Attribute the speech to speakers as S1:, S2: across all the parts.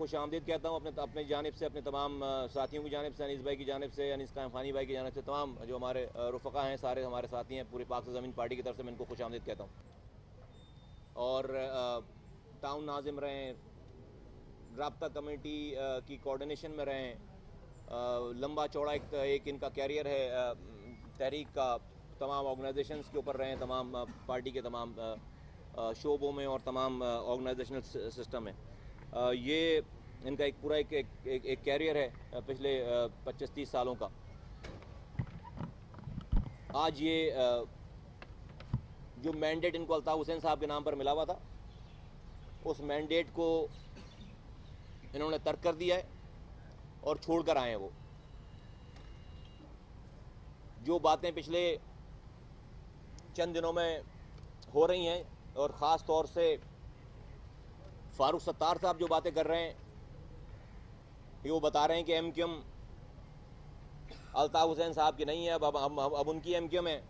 S1: खुश आमदीद कहता हूँ अपने जानिब से, अपने तमाम साथियों की जानिब से, अनीस भाई की जानिब से, अनीस फ़ानी भाई की जानिब से, तमाम जो हमारे रुफ़क़ा हैं, सारे हमारे साथी हैं, पूरी पाक से ज़मीन पार्टी की तरफ से मैं इनको खुश आमदीद कहता हूँ। और टाउन नाज़िम रहें, राब्ता कमेटी की कोऑर्डिनेशन में रहें, लंबा चौड़ा एक इनका कैरियर है तहरीक का, तमाम ऑर्गेनाइजेशंस के ऊपर रहें, तमाम पार्टी के तमाम शोबों में और तमाम ऑर्गेनाइजेशनल सिस्टम में। ये इनका एक पूरा एक कैरियर है पिछले 25-30 सालों का। आज ये जो मैंडेट इनको अल्ताफ़ हुसैन साहब के नाम पर मिला हुआ था, उस मैंडेट को इन्होंने तर्क कर दिया है और छोड़ कर आए हैं। वो जो बातें पिछले चंद दिनों में हो रही हैं, और ख़ास तौर से फारूक सत्तार साहब जो बातें कर रहे हैं, ये वो बता रहे हैं कि एमक्यूएम अल्ताफ़ हुसैन साहब की नहीं है, अब उनकी एमक्यूएम है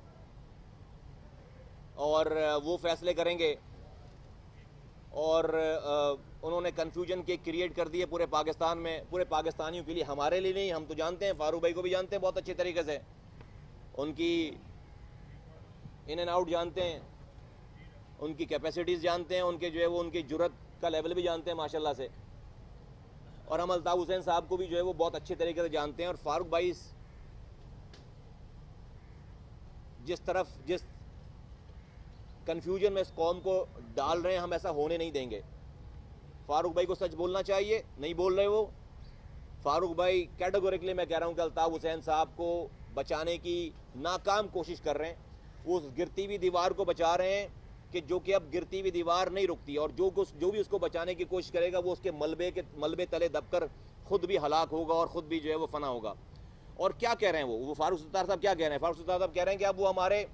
S1: और वो फैसले करेंगे। और उन्होंने कन्फ्यूजन के क्रिएट कर दिए पूरे पाकिस्तान में, पूरे पाकिस्तानियों के लिए, हमारे लिए नहीं। हम तो जानते हैं, फारूक भाई को भी जानते हैं बहुत अच्छे तरीके से, उनकी इन एंड आउट जानते हैं, उनकी कैपेसिटीज़ जानते हैं, उनके जो है वो उनकी जुर्रत का लेवल भी जानते हैं माशाल्लाह से। और हम अल्ताफ़ हुसैन साहब को भी जो है वो बहुत अच्छे तरीके से जानते हैं। और फारूक भाई जिस कन्फ्यूजन में इस कौम को डाल रहे हैं, हम ऐसा होने नहीं देंगे। फारूक भाई को सच बोलना चाहिए, नहीं बोल रहे वो। फारूक भाई कैटेगोरिकली मैं कह रहा हूँ कि अल्ताफ़ हुसैन साहब को बचाने की नाकाम कोशिश कर रहे हैं। वो उस गिरती हुई दीवार को बचा रहे हैं कि जो कि अब गिरती हुई दीवार नहीं रुकती, और जो भी उसको बचाने की कोशिश करेगा वो उसके मलबे तले दबकर खुद भी हलाक होगा और ख़ुद भी जो है वो फना होगा। और क्या कह रहे हैं वो फारूक सत्तार साहब क्या कह रहे हैं? फारूक सत्तार साहब कह रहे हैं कि अब वो हमारे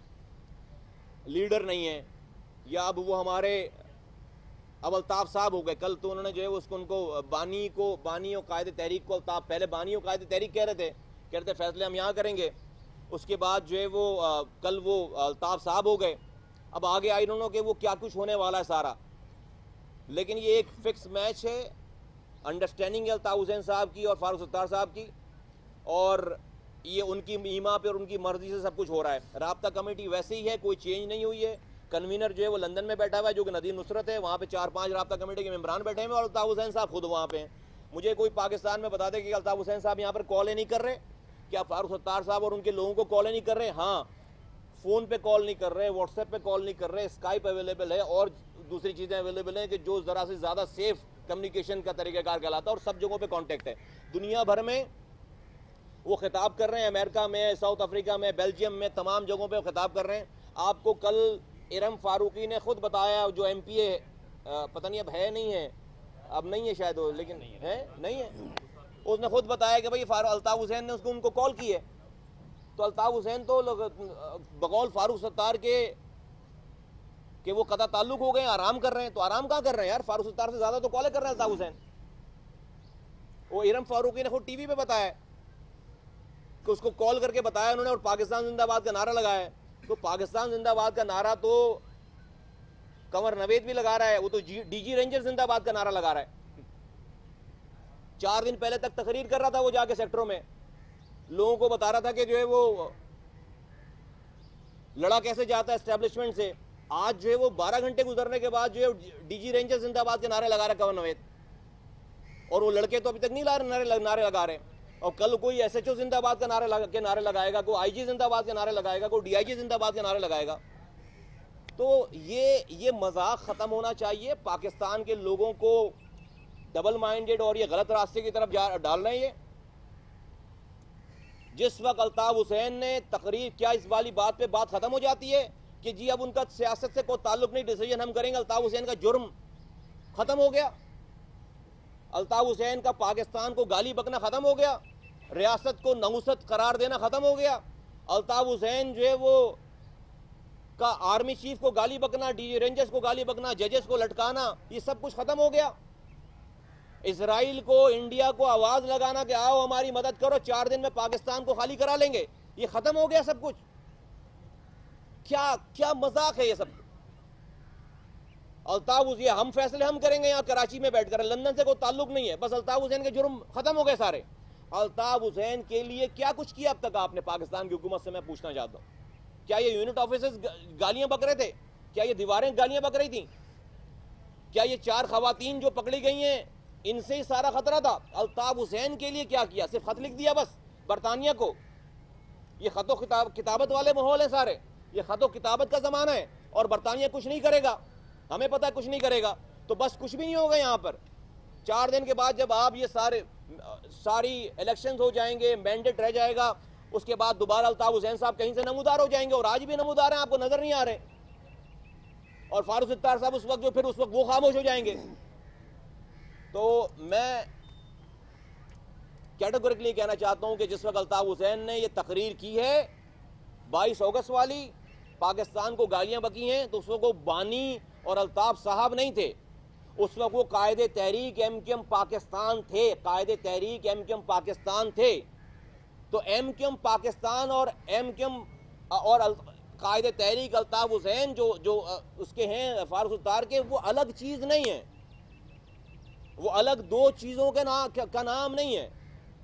S1: लीडर नहीं है, या अब वो हमारे अब अल्ताफ़ साहब हो गए। कल तो उन्होंने जो है उनको बानी और कायदे तहरीक को अल्ताफ़, पहले बानी और कायदे तहरीक कह रहे थे फैसले हम यहाँ करेंगे। उसके बाद जो है वो कल वो अल्ताफ़ साहब हो गए। अब आगे आई दोनों के वो क्या कुछ होने वाला है सारा। लेकिन ये एक फिक्स मैच है, अंडरस्टैंडिंग है अल्ताफ़ हुसैन साहब की और फारूक सत्तार साहब की, और ये उनकी ईमा पे और उनकी मर्जी से सब कुछ हो रहा है। राब्ता कमेटी वैसे ही है, कोई चेंज नहीं हुई है। कन्वीनर जो है वो लंदन में बैठा हुआ है, जो कि नदीम नुसरत है। वहाँ पे 4-5 राब्ता कमेटी के मेम्बरान बैठे हैं और अल्ताफ़ हुसैन साहब खुद वहाँ पे हैं। मुझे कोई पाकिस्तान में बता दे कि अल्ताफ़ हुसैन साहब यहाँ पर कॉल नहीं कर रहे, क्या फारूक सत्तार साहब और उनके लोगों को कॉल नहीं कर रहे? हाँ, फ़ोन पे कॉल नहीं कर रहे, व्हाट्सएप पे कॉल नहीं कर रहे, स्काइप अवेलेबल है और दूसरी चीज़ें अवेलेबल हैं कि जो ज़रा से ज़्यादा सेफ कम्युनिकेशन का तरीक़ाकार कहलाता है, और सब जगहों पे कांटेक्ट है। दुनिया भर में वो खिताब कर रहे हैं, अमेरिका में, साउथ अफ्रीका में, बेल्जियम में, तमाम जगहों पे वो खिताब कर रहे हैं। आपको कल इरम फारूकी ने खुद बताया, जो MPA पता नहीं अब है नहीं है, अब नहीं है शायद वो, लेकिन नहीं है, उसने खुद बताया कि भाई अल्ताफ़ हुसैन ने उनको कॉल की है। तो अल्ताफ़ हुसैन तो बकौल फारूक सत्तार के वो कदा ताल्लुक हो गए, आराम कर रहे हैं। तो आराम कहाँ कर रहे हैं यार? फारूक सत्तार से ज़्यादा तो कॉलें कर रहे हैं अल्ताफ़ हुसैन। वो इरम फारूकी ने खुद TV पे बताया कि उसको कॉल करके बताया उन्होंने, और पाकिस्तान जिंदाबाद का नारा लगाया है। तो पाकिस्तान जिंदाबाद का नारा तो कंवर नवेद भी लगा रहा है, वो तो DG रेंजर जिंदाबाद का नारा लगा रहा है। 4 दिन पहले तक तकरीर कर रहा था वो, जाके सेक्टरों में लोगों को बता रहा था कि जो है वो लड़ा कैसे जाता है एस्टेब्लिशमेंट से। आज जो है वो 12 घंटे गुजरने के बाद जो है DG रेंजर जिंदाबाद के नारे लगा रहा है कंवर नवेद, और वो लड़के तो अभी तक नहीं नारे लगा रहे। और कल कोई SHO जिंदाबाद का नारे लगाएगा, कोई IG जिंदाबाद के नारे लगाएगा, कोई DIG जिंदाबाद के नारे लगाएगा। तो ये मजाक ख़त्म होना चाहिए। पाकिस्तान के लोगों को डबल माइंडेड और ये गलत रास्ते की तरफ डाल रहे हैं। ये जिस वक्त अल्ताफ़ हुसैन ने तकरीर, क्या इस वाली बात पे बात ख़त्म हो जाती है कि जी अब उनका सियासत से कोई ताल्लुक नहीं, डिसीजन हम करेंगे। अल्ताफ़ हुसैन का जुर्म ख़त्म हो गया, अल्ताफ़ हुसैन का पाकिस्तान को गाली बकना ख़त्म हो गया, रियासत को नहुसत करार देना ख़त्म हो गया। अल्ताफ़ हुसैन जो है वो का आर्मी चीफ को गाली बकना, DG रेंजर्स को गाली बकना, जजेस को लटकाना, ये सब कुछ ख़त्म हो गया। इसराइल को, इंडिया को आवाज़ लगाना कि आओ हमारी मदद करो, 4 दिन में पाकिस्तान को खाली करा लेंगे, ये ख़त्म हो गया सब कुछ। क्या क्या मजाक है ये सब। अल्ताफ हुसैन, हम फैसले हम करेंगे यहाँ कराची में बैठकर, लंदन से कोई ताल्लुक नहीं है, बस अल्ताफ हुसैन के जुर्म खत्म हो गए सारे। अल्ताफ हुसैन के लिए क्या कुछ किया अब तक आपने पाकिस्तान की हुकूमत से, मैं पूछना चाहता हूँ। क्या ये यूनिट ऑफिसर्स गालियां बक रहे थे? क्या ये दीवारें गालियां बक रही थी? क्या ये 4 खवातीन जो पकड़ी गई हैं इनसे ही सारा खतरा था? अल्ताफ हुसैन के लिए क्या किया? सिर्फ खत लिख दिया बस बरतानिया को। ये खतो किताबत वाले माहौल है सारे, ये खतो किताबत का जमाना है, और बरतानिया कुछ नहीं करेगा, हमें पता है कुछ नहीं करेगा, तो बस कुछ भी नहीं होगा यहाँ पर। 4 दिन के बाद जब आप ये सारी इलेक्शंस हो जाएंगे, मैंडेट रह जाएगा, उसके बाद दोबारा अल्ताफ हुसैन साहब कहीं से नमूदार हो जाएंगे, और आज भी नमूदार हैं, आपको नजर नहीं आ रहे। और फारूक सत्तार साहब उस वक्त वो खामोश हो जाएंगे। तो मैं कैटेगोरिकली कहना चाहता हूं कि जिस वक्त अल्ताफ हुसैन ने ये तकरीर की है 22 अगस्त वाली, पाकिस्तान को गालियां बकी हैं, तो उस वक्त वो बानी और अल्ताफ साहब नहीं थे, उस वक्त वो कायदे तहरीक एम पाकिस्तान थे, कायदे तहरीक एम पाकिस्तान थे। तो एम पाकिस्तान और और कायदे तहरीक अल्ताफ हुसैन जो उसके हैं फारूक सत्तार के, वो अलग चीज नहीं है, वो अलग 2 चीजों के का नाम नहीं है।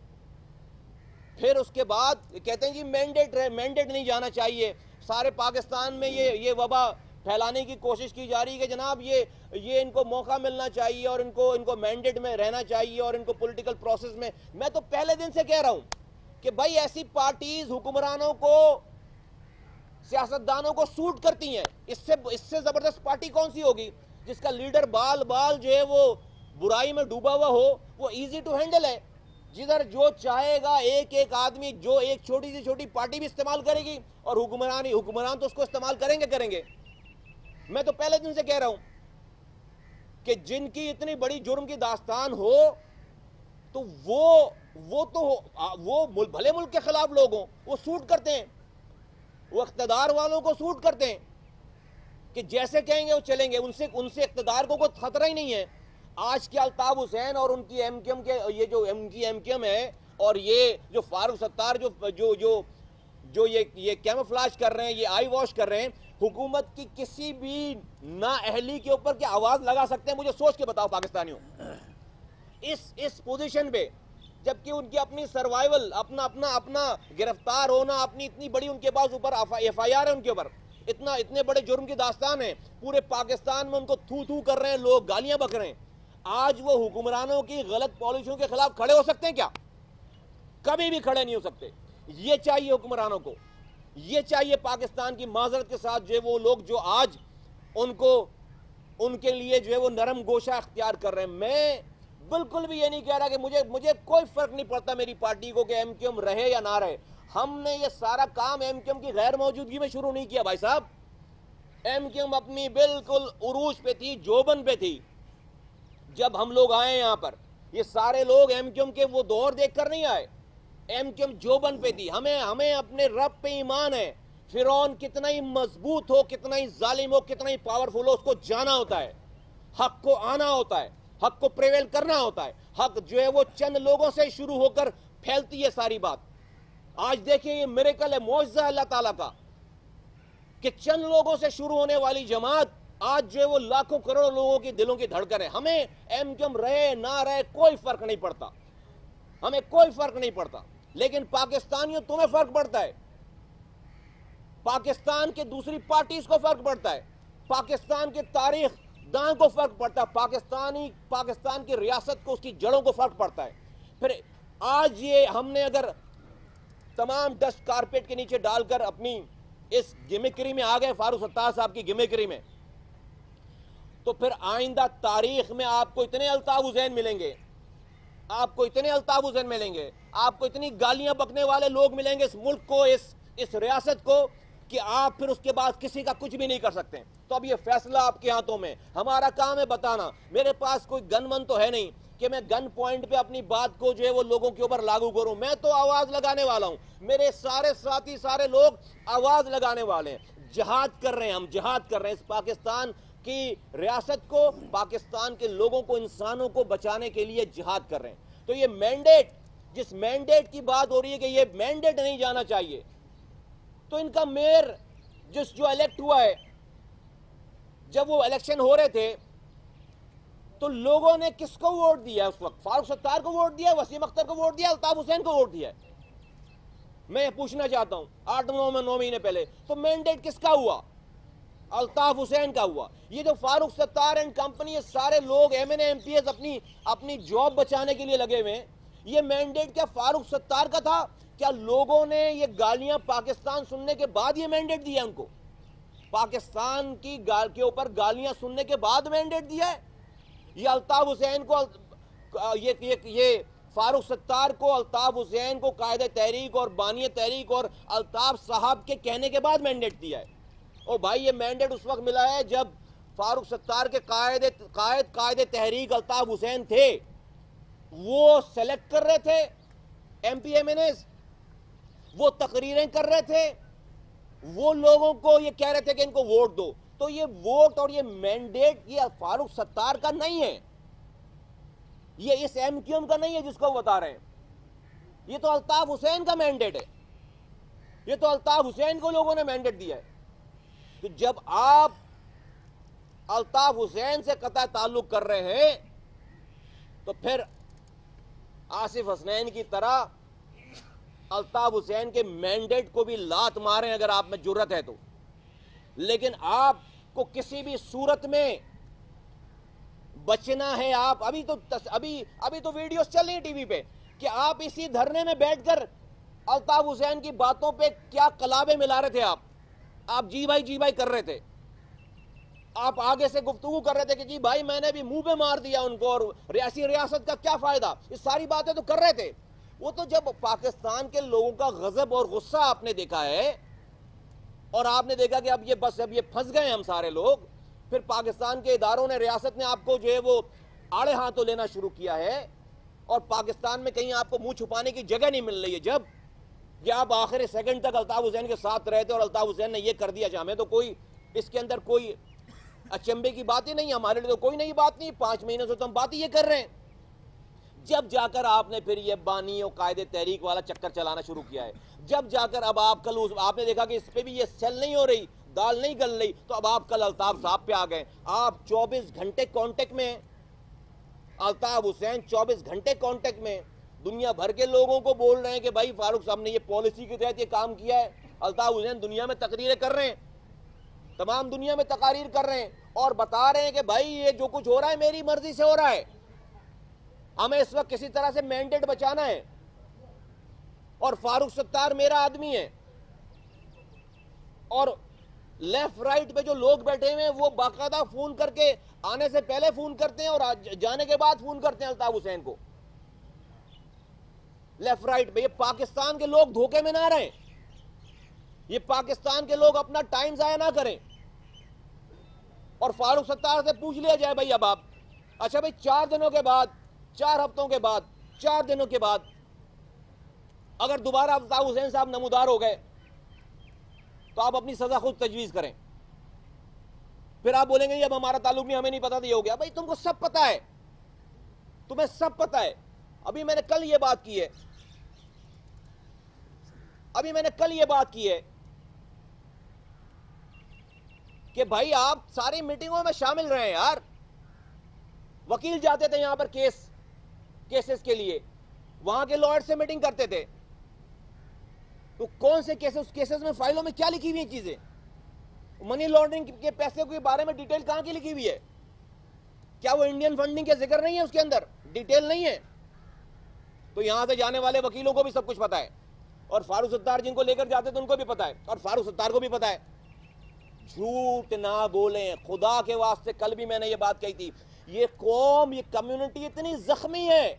S1: फिर उसके बाद कहते हैं जी मैंडेट नहीं जाना चाहिए, सारे पाकिस्तान में ये वबा फैलाने की कोशिश की जा रही है कि जनाब ये इनको मौका मिलना चाहिए और इनको मैंडेट में रहना चाहिए और इनको पॉलिटिकल प्रोसेस में। मैं तो पहले दिन से कह रहा हूं कि भाई ऐसी पार्टीज हुक्मरानों को, सियासतदानों को सूट करती हैं, इससे जबरदस्त पार्टी कौन सी होगी जिसका लीडर बाल जो है वो बुराई में डूबा हुआ हो, वो इजी टू हैंडल है, जिधर जो चाहेगा एक आदमी, जो एक छोटी सी छोटी पार्टी भी इस्तेमाल करेगी, और हुक्मरान तो उसको इस्तेमाल करेंगे। मैं तो पहले दिन से कह रहा हूं कि जिनकी इतनी बड़ी जुर्म की दास्तान हो, तो वो भले मुल्क के खिलाफ लोग हों, वो सूट करते हैं, वो इख्तिदार वालों को सूट करते हैं कि जैसे कहेंगे वो चलेंगे, उनसे इख्तिदार को कोई खतरा ही नहीं है। आज के अल्ताफ हुसैन और उनकी एमक्यूएम के, ये जो एमक्यूएम है, और ये जो फारूक सत्तार जो ये कैमोफ्लेज कर रहे हैं, ये आई वॉश कर रहे हैं, हुकूमत की किसी भी नाअहली के ऊपर क्या आवाज लगा सकते हैं? मुझे सोच के बताओ पाकिस्तानियों, इस पोजीशन पे, जबकि उनकी अपनी सर्वाइवल, अपना गिरफ्तार होना, अपनी इतनी बड़ी उनके पास ऊपर FIR है, उनके ऊपर इतने बड़े जुर्म की दास्तान है, पूरे पाकिस्तान में उनको थू कर रहे हैं लोग, गालियां बक रहे हैं। आज वो हुक्मरानों की गलत पॉलिसियों के खिलाफ खड़े हो सकते हैं क्या? कभी भी खड़े नहीं हो सकते। ये चाहिए हुक्मरानों को, ये चाहिए पाकिस्तान की माजरत के साथ जो वो लोग जो आज उनके लिए जो है वो नरम गोशा अख्तियार कर रहे हैं। मैं बिल्कुल भी ये नहीं कह रहा कि मुझे कोई फर्क नहीं पड़ता मेरी पार्टी को कि एमक्यूएम रहे या ना रहे। हमने ये सारा काम एमक्यूएम की गैर मौजूदगी में शुरू नहीं किया भाई साहब। एमक्यूएम अपनी बिल्कुल उरूज पे थी, जोबन पे थी जब हम लोग आए यहाँ पर। ये सारे लोग एमक्यूएम के वो दौर देखकर नहीं आए, एमक्यूएम जोबन पे थी। हमें अपने रब पे ईमान है। फिरौन कितना ही मजबूत हो, कितना ही जालिम हो, कितना ही पावरफुल हो, उसको जाना होता है, हक को आना होता है, हक को प्रिवेल करना होता है। हक जो है वो चंद लोगों से शुरू होकर फैलती है सारी बात। आज देखिए ये मिरेकल है, मौजज़ा अल्लाह ताला का कि चंद लोगों से शुरू होने वाली जमात आज जो है वो लाखों करोड़ों लोगों की दिलों की धड़कन है। हमें एमक्यूएम रहे ना रहे कोई फर्क नहीं पड़ता, हमें कोई फर्क नहीं पड़ता। लेकिन पाकिस्तानियों तुम्हें फर्क पड़ता है, पाकिस्तान के दूसरी पार्टीज को फर्क पड़ता है, पाकिस्तान के तारीख दां को फर्क पड़ता है, पाकिस्तान की रियासत को, उसकी जड़ों को फर्क पड़ता है। फिर आज ये हमने अगर तमाम डस्ट कारपेट के नीचे डालकर अपनी इस गिमिक्री में आ गए, फारूक सत्तार साहब की गिमिक्री में, तो फिर आइंदा तारीख में आपको इतने अल्ताफ हुसैन मिलेंगे, आपको इतने अल्ताफ हुसैन मिलेंगे, आपको इतनी गालियां बकने वाले लोग मिलेंगे इस मुल्क को, इस रियासत को, कि आप फिर उसके बाद किसी का कुछ भी नहीं कर सकते। तो अब ये फैसला आपके हाथों में, हमारा काम है बताना। मेरे पास कोई गन मन तो है नहीं कि मैं गन पॉइंट पे अपनी बात को जो है वो लोगों के ऊपर लागू करूं। मैं तो आवाज लगाने वाला हूं, मेरे सारे साथी, सारे लोग आवाज लगाने वाले हैं। जिहाद कर रहे हैं, हम जिहाद कर रहे हैं इस पाकिस्तान की रियासत को, पाकिस्तान के लोगों को, इंसानों को बचाने के लिए जिहाद कर रहे हैं। तो ये मैंडेट, जिस मैंडेट की बात हो रही है कि ये मैंडेट नहीं जाना चाहिए, तो इनका मेयर जो इलेक्ट हुआ है जब वो इलेक्शन हो रहे थे तो लोगों ने किसको वोट दिया? उस वक्त फारूक सत्तार को वोट दिया, वसीम अख्तर को वोट दिया, अल्ताफ हुसैन को वोट दिया? मैं ये पूछना चाहता हूं, 8-9 महीने पहले तो मैंडेट किसका हुआ? अल्ताफ हुसैन का हुआ। ये जो फारूक सत्तार एंड कंपनी, ये सारे लोग एमएनए एमपीएस अपनी जॉब बचाने के लिए लगे हुए हैं। ये मैंडेट क्या फारूक सत्तार का था? क्या लोगों ने ये गालियां पाकिस्तान सुनने के बाद ये मैंडेट दिया उनको? पाकिस्तान की के ऊपर गालियां सुनने के बाद मैंडेट दिया है? ये अल्ताफ हुसैन को ये फारूक सत्तार को, अल्ताफ हुसैन को कायदे तहरीक और बानी तहरीक और अल्ताफ साहब के कहने के बाद मैंडेट दिया है। ओ भाई, ये मैंडेट उस वक्त मिला है जब फारूक सत्तार के कायदे तहरीक अल्ताफ हुसैन थे। वो सेलेक्ट कर रहे थे एमपीएमएनएस, वो तकरीरें कर रहे थे, वो लोगों को ये कह रहे थे कि इनको वोट दो। तो ये वोट और ये मैंडेट ये फारूक सत्तार का नहीं है, ये इस एमक्यूएम का नहीं है जिसको बता रहे हैं। ये तो अल्ताफ हुसैन का मैंडेट है, ये तो अल्ताफ हुसैन को लोगों ने मैंडेट दिया है। तो जब आप अल्ताफ हुसैन से कतई ताल्लुक कर रहे हैं तो फिर आसिफ हसनैन की तरह अल्ताफ हुसैन के मैंडेट को भी लात मारें अगर आप में जुर्रत है तो। लेकिन आपको किसी भी सूरत में बचना है। आप अभी तो वीडियोस चल रही है टीवी पे कि आप इसी धरने में बैठकर अल्ताफ हुसैन की बातों पे क्या कलाबे मिला रहे थे। आप जी भाई कर रहे थे। आप आगे से गुफ्तगू कर रहे थे कि जी भाई मैंने भी मुंह पे मार दिया उनको और रियासत का क्या फायदा, ये सारी बातें तो कर रहे थे। वो तो जब पाकिस्तान के लोगों का गजब और गुस्सा आपने देखा है और आपने देखा कि अब ये फंस गए हम सारे लोग, फिर पाकिस्तान के इदारों ने, रियासत ने आपको जो है वो आड़े हाथों लेना शुरू किया है और पाकिस्तान में कहीं आपको मुंह छुपाने की जगह नहीं मिल रही है। जब ये आप आखिरी सेकंड तक अल्ताफ हुसैन के साथ रहे थे और अल्ताफ हुसैन ने ये कर दिया, हमें तो कोई इसके अंदर कोई अचंभे की बात ही नहीं, हमारे लिए तो कोई नई बात नहीं। 5 महीने से तो हम बात ही ये कर रहे हैं। जब जाकर आपने फिर ये बानी और कायदे तहरीक वाला चक्कर चलाना शुरू किया है, जब जाकर अब आप कल आपने देखा कि इस पे भी ये सेल नहीं हो रही, दाल नहीं गल रही, तो अब आप कल अल्ताफ साहब पे आ गए। आप 24 घंटे कांटेक्ट में हैं, अल्ताफ हुसैन 24 घंटे कांटेक्ट में। दुनिया भर के लोगों को बोल रहे हैं कि भाई फारूक साहब ने ये पॉलिसी के तहत ये काम किया है। अल्ताफ हुसैन दुनिया में तकरीरें कर रहे हैं, तमाम दुनिया में तकारीर कर रहे हैं और बता रहे हैं कि भाई ये जो कुछ हो रहा है मेरी मर्जी से हो रहा है, हमें इस वक्त किसी तरह से मैंडेट बचाना है और फारूक सत्तार मेरा आदमी है। और लेफ्ट राइट पे जो लोग बैठे हुए हैं वो बाकायदा फोन करके, आने से पहले फोन करते हैं और जाने के बाद फोन करते हैं अल्ताफ हुसैन को। लेफ्ट राइट पे ये पाकिस्तान के लोग धोखे में ना रहें, ये पाकिस्तान के लोग अपना टाइम जाया ना करें और फारूक सत्तार से पूछ लिया जाए भाई अब आप, अच्छा भाई 4 दिनों के बाद, 4 हफ्तों के बाद, 4 दिनों के बाद अगर दोबारा अल्ताफ हुसैन साहब नमूदार हो गए तो आप अपनी सजा खुद तजवीज करें। फिर आप बोलेंगे अब हमारा ताल्लुक नहीं, हमें नहीं पता था ये हो गया। भाई तुमको सब पता है, तुम्हें सब पता है। अभी मैंने कल ये बात की है, कि भाई आप सारी मीटिंगों में शामिल रहे हैं यार। वकील जाते थे यहां पर केसेस के लिए, वहां के लॉयर से मीटिंग करते थे, तो कौन से केसेस, उस केसेस में फाइलों में क्या लिखी हुई है चीजें, मनी लॉन्ड्रिंग के पैसे के बारे में डिटेल कहां की लिखी हुई है? क्या वो इंडियन फंडिंग के जिक्र नहीं है उसके अंदर, डिटेल नहीं है? तो यहां से जाने वाले वकीलों को भी सब कुछ पता है और फारूक सत्तार जिनको लेकर जाते थे उनको भी पता है और फारूक सत्तार को भी पता है। झूठ ना बोलें खुदा के वास्ते। कल भी मैंने ये बात कही थी, ये कौम, ये कम्युनिटी इतनी जख्मी है।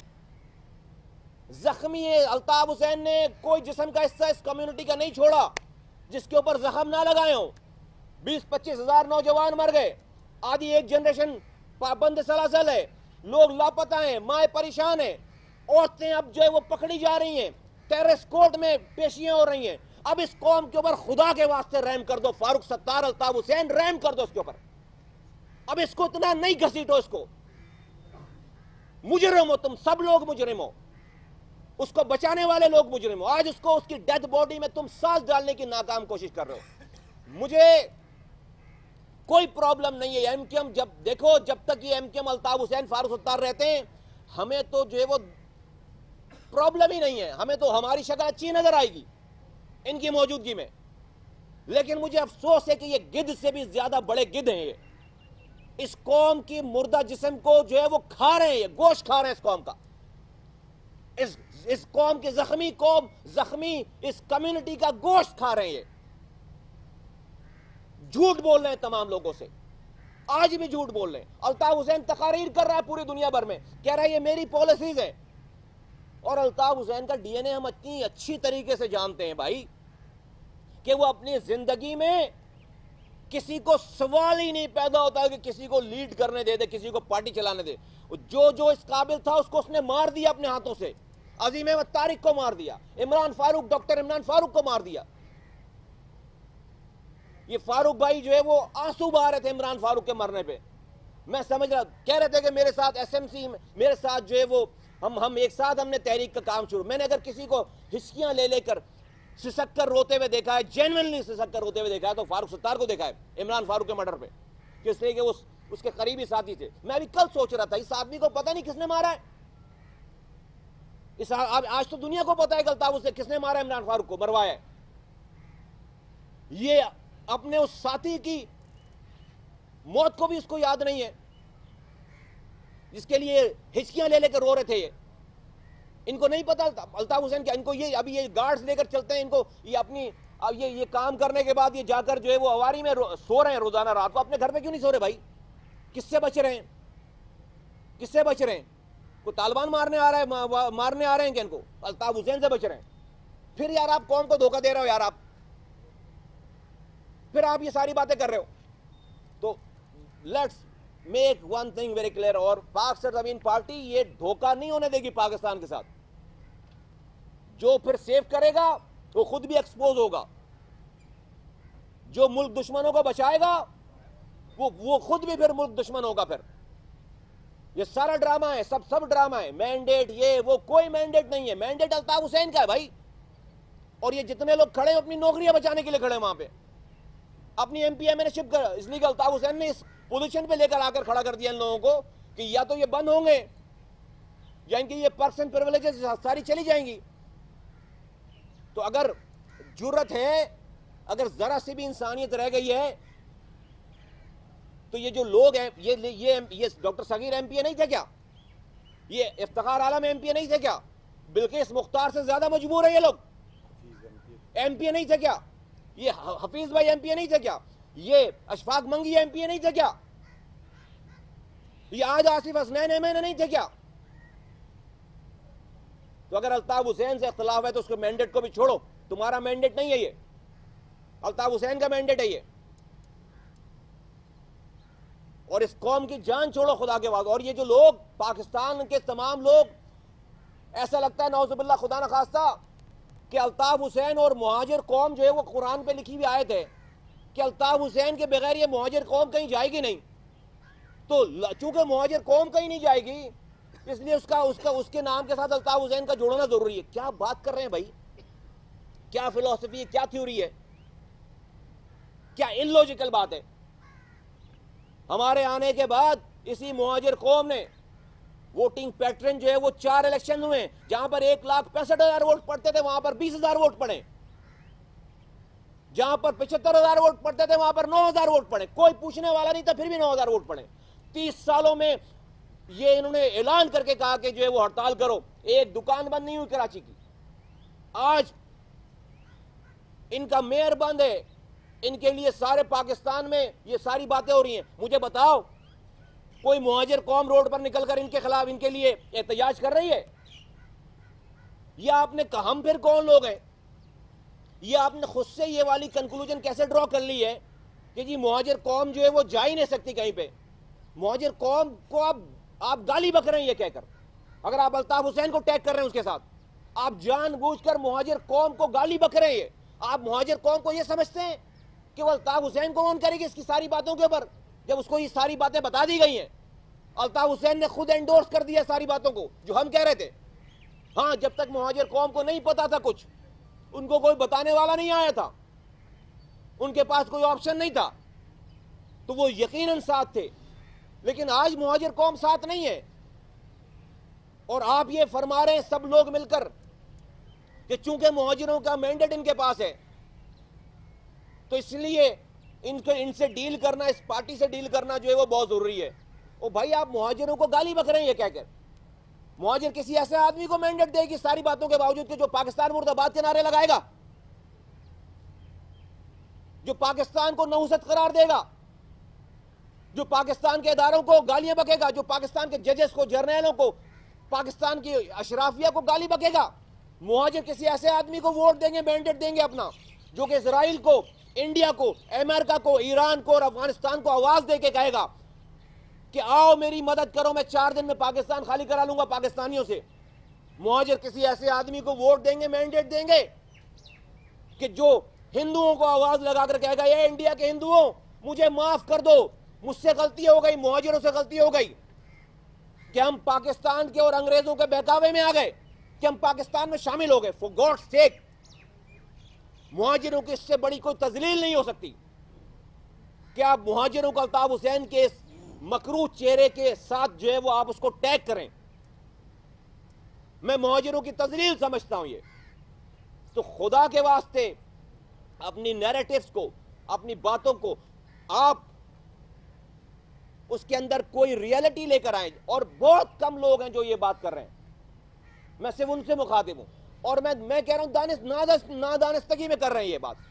S1: अल्ताफ हुसैन ने कोई जिस्म का हिस्सा इस कम्युनिटी का नहीं छोड़ा जिसके ऊपर जख्म ना लगाए हो। 20-25 हजार नौजवान मर गए, आधी एक जनरेशन पाबंद सलासल है, लोग लापता हैं, माए परेशान हैं, औरतें अब जो है वो पकड़ी जा रही हैं, टेररिस्ट कोर्ट में पेशियां हो रही हैं। अब इस कौम के ऊपर खुदा के वास्ते रहम कर दो। फारूक सत्तार, अल्ताफ हुसैन, रहम कर दो इसके ऊपर। अब इसको इतना नहीं घसीटो, इसको मुजरिम हो तुम, सब लोग मुजरिम हो, उसको बचाने वाले लोग मुजरिम हो। आज उसको, उसकी डेथ बॉडी में तुम सांस डालने की नाकाम कोशिश कर रहे हो। मुझे कोई प्रॉब्लम नहीं है। एमकेएम जब देखो, जब तक ये एमकेएम अल्ताफ हुसैन, फारूक सत्तार रहते हैं, हमें तो जो है वो प्रॉब्लम ही नहीं है, हमें तो हमारी शक्ल अच्छी नजर आएगी इनकी मौजूदगी में। लेकिन मुझे अफसोस है कि ये गिद्ध से भी ज्यादा बड़े गिद्ध हैं। ये इस कौम की मुर्दा जिस्म को जो है वो खा रहे हैं, ये गोश्त खा रहे हैं इस कौम का। इस कौम की जख्मी इस कम्युनिटी का गोश्त खा रहे हैं। ये झूठ बोल रहे हैं तमाम लोगों से, आज भी झूठ बोल रहे हैं। अल्ताफ हुसैन तकारीर कर रहा है पूरी दुनिया भर में, कह रहा है ये मेरी पॉलिसीज है। और अल्ताफ हुसैन का डीएनए हम इतनी अच्छी तरीके से जानते हैं भाई, कि वो अपनी जिंदगी में किसी को सवाल ही नहीं पैदा होता कि किसी को लीड करने दे, किसी को पार्टी चलाने दे। जो जो इस काबिल था उसको उसने मार दिया अपने हाथों से। अजीम अहमद तारिक को मार दिया, इमरान फारूक, डॉक्टर इमरान फारूक को मार दिया। ये फारूक भाई जो है वो आंसू बहा रहे थे इमरान फारूक के मरने पे। मैं समझ रहा, कह रहे थे कि मेरे साथ एसएमसी, मेरे साथ जो है वो हम एक साथ हमने तहरीक का काम शुरू। मैंने अगर किसी को हिस्कियां ले लेकर सिसक कर रोते हुए देखा है, जेन्युइनली सिसक कर रोते हुए देखा है, तो फारूक सत्तार को देखा है इमरान फारूक के मर्डर पे, किस तरह के उसके करीबी साथी थे। मैं भी कल सोच रहा था इस आदमी को पता नहीं किसने मारा है। आज तो दुनिया को पता है कि अल्ताफ उसे किसने मारा, इमरान फारूक को मरवाया है। ये अपने उस साथी की मौत को भी इसको याद नहीं है जिसके लिए हिचकियां ले लेकर रो रहे थे। इनको नहीं पता अल्ताफ हुसैन क्या, इनको ये अभी ये गार्ड्स लेकर चलते हैं, इनको ये अपनी ये काम करने के बाद ये जाकर जो है वो अवारी में सो रहे हैं रोजाना रात को। अपने घर पे क्यों नहीं सो रहे भाई? किससे बच रहे हैं? किससे बच रहे हैं? कोई तालिबान मारने आ रहा है, मारने आ रहे हैं क्या इनको? अल्ताफ हुसैन से बच रहे हैं। फिर यार आप कौम को धोखा दे रहे हो यार, आप फिर आप ये सारी बातें कर रहे हो। तो let's make one thing very clear, और पाक सरजमीन पार्टी ये धोखा नहीं होने देगी पाकिस्तान के साथ। जो फिर सेव करेगा वो खुद भी एक्सपोज होगा, जो मुल्क दुश्मनों को बचाएगा वो खुद भी फिर मुल्क दुश्मन होगा। फिर ये सारा ड्रामा है, सब ड्रामा है। मैंडेट ये वो, कोई मैंडेट नहीं है। मैंडेट अल्ताफ हुसैन का है भाई। और ये जितने लोग खड़े हैं अपनी नौकरियां बचाने के लिए खड़े हैं वहां पे, अपनी एमपीएमएनशिप कर, इसलिए अल्ताफ हुसैन ने इस पोजीशन पे लेकर आकर खड़ा कर दिया इन लोगों को कि या तो ये बंद होंगे या इनकी ये पर्क्स एंड प्रिविलेजेस सारी चली जाएंगी। तो अगर जुर्रत है, अगर जरा सी भी इंसानियत रह गई है, तो ये जो लोग हैं, ये डॉक्टर सगीर एमपीए नहीं थे क्या? ये इफ्तिखार आलम एमपीए नहीं थे क्या? बिल्किस मुख्तार से ज्यादा मजबूर है ये लोग। एमपीए नहीं थे क्या? ये हफीज भाई एमपीए नहीं थे क्या? ये अशफाक मंगी एमपीए नहीं थे क्या? ये आज आसिफ हसनैन एमएनए नहीं थे क्या? तो अगर अल्ताफ हुसैन से इख्तिलाफ है तो उसके मैंडेट को भी छोड़ो। तुम्हारा मैंडेट नहीं है ये, अल्ताफ हुसैन का मैंडेट है ये। और इस कौम की जान छोड़ो खुदा के बाद। और ये जो लोग, पाकिस्तान के तमाम लोग, ऐसा लगता है नौजुबिल्लाह खुदा न खास्ता कि अल्ताफ हुसैन और मुहाजिर कौम जो है वो कुरान पे लिखी हुई आयत है कि अल्ताफ हुसैन के बगैर ये मुहाजिर कौम कहीं जाएगी नहीं। तो चूंकि मुहाजिर कौम कहीं नहीं जाएगी, इसलिए उसके नाम के साथ अल्ताफ हुसैन का जोड़ना जरूरी है। क्या बात कर रहे हैं भाई? क्या फिलॉसफी है, क्या थ्योरी है, क्या इलॉजिकल बात है। हमारे आने के बाद इसी मुहाजिर कौम ने वोटिंग पैटर्न जो है वो 4 इलेक्शन हुए, जहां पर 1,65,000 वोट पड़ते थे वहां पर 20,000 वोट पड़े, जहां पर 75,000 वोट पड़ते थे वहां पर 9,000 वोट पड़े। कोई पूछने वाला नहीं था, फिर भी 9,000 वोट पड़े। 30 सालों में ये इन्होंने ऐलान करके कहा कि जो है वो हड़ताल करो। एक दुकान बंद नहीं हुई कराची की। आज इनका मेयर बंद है, इनके लिए सारे पाकिस्तान में ये सारी बातें हो रही हैं। मुझे बताओ, कोई मुहाजिर कौम रोड पर निकलकर इनके खिलाफ, इनके लिए एहतजाज कर रही है? या आपने कहा हम फिर कौन लोग हैं? या आपने खुद से ये वाली कंक्लूजन कैसे ड्रॉ कर ली है कि जी मुहाजिर कौम जो है वो जा ही नहीं सकती कहीं पे? मुहाजिर कौम को आप गाली बक रहे हैं ये कहकर। अगर आप अल्ताफ हुसैन को टैग कर रहे हैं उसके साथ, आप जानबूझकर मुहाजिर कौम को गाली बक रहे हैं। आप मुहाजिर कौम को ये समझते हैं कि वो अल्ताफ हुसैन को ऑन करेगी इसकी सारी बातों के ऊपर, जब उसको ये सारी बातें बता दी गई हैं। अल्ताफ हुसैन ने खुद एंडोर्स कर दिया सारी बातों को जो हम कह रहे थे। हाँ, जब तक मुहाजिर कौम को नहीं पता था कुछ, उनको कोई बताने वाला नहीं आया था, उनके पास कोई ऑप्शन नहीं था, तो वो यकीनन साथ थे। लेकिन आज मुहाजिर कौम साथ नहीं है, और आप ये फरमा रहे हैं सब लोग मिलकर कि चूंकि मुहाजिरों का मैंडेट इनके पास है तो इसलिए इनसे डील करना, इस पार्टी से डील करना जो है वो बहुत जरूरी है। ओ भाई, आप मुहाजिरों को गाली बक रहे हैं ये कहकर। मुहाजिर किसी ऐसे आदमी को मैंडेट देगी सारी बातों के बावजूद कि जो पाकिस्तान मुर्दाबाद के नारे लगाएगा, जो पाकिस्तान को नहुसत करार देगा, जो पाकिस्तान के इदारों को गालियां बकेगा, जो पाकिस्तान के जजेस को, जर्नैलों को, पाकिस्तान की अशराफिया को गाली बकेगा। मुहाजिर किसी ऐसे आदमी को वोट देंगे, मैंडेट देंगे अपना, जो कि इजराइल को, इंडिया को, अमेरिका को, ईरान को और अफगानिस्तान को आवाज देके कहेगा कि आओ मेरी मदद करो, मैं 4 दिन में पाकिस्तान खाली करा लूंगा पाकिस्तानियों से। मुहाजिर किसी ऐसे आदमी को वोट देंगे, मैंडेट देंगे कि जो हिंदुओं को आवाज लगाकर कहेगा ये इंडिया के हिंदुओं मुझे माफ कर दो, मुझसे गलती हो गई, मुहाजिरों से गलती हो गई कि हम पाकिस्तान के और अंग्रेजों के बहकावे में आ गए, कि हम पाकिस्तान में शामिल हो गए। फॉर गॉड्स सेक, मुहाजिरों की इससे बड़ी कोई तजलील नहीं हो सकती कि आप मुहाजिरों को अल्ताफ हुसैन के इस मकरू चेहरे के साथ जो है वो आप उसको टैग करें। मैं मुहाजिरों की तजलील समझता हूं ये। तो खुदा के वास्ते अपनी नैरेटिव्स को, अपनी बातों को आप उसके अंदर कोई रियलिटी लेकर आए, और बहुत कम लोग हैं जो ये बात कर रहे हैं। मैं सिर्फ उनसे मुखातिब हूं, और मैं कह रहा हूं नादानिस्तगी में कर रहे हैं ये बात।